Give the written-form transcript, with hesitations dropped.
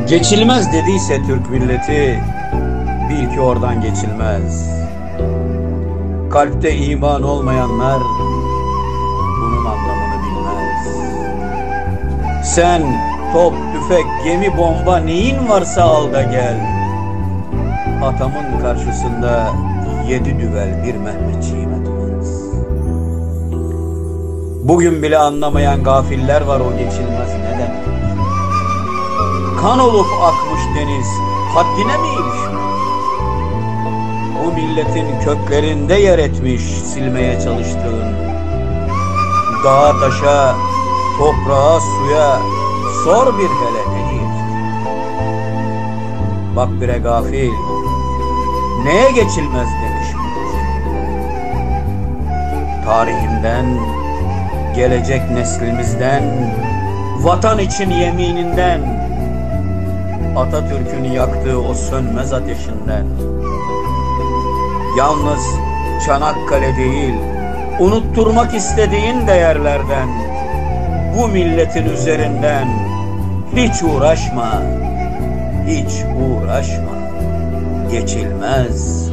Geçilmez dediyse Türk milleti, bil ki oradan geçilmez. Kalpte iman olmayanlar bunun anlamını bilmez. Sen top, tüfek, gemi, bomba neyin varsa al da gel. Atamın karşısında 7 düvel bir Mehmetçiğim etmez. Bugün bile anlamayan gafiller var o geçilmez ne demek. Kan olup akmış deniz haddine mi ilişmez? Bu milletin köklerinde yer etmiş silmeye çalıştığın. Dağa taşa, toprağa, suya sor bir hele neyi? Bak bire gafil, neye geçilmez demiş. Tarihinden, gelecek neslimizden, vatan için yemininden, Atatürk'ün yaktığı o sönmez ateşinden. Yalnız Çanakkale değil, unutturmak istediğin değerlerden, bu milletin üzerinden hiç uğraşma, hiç uğraşma, geçilmez.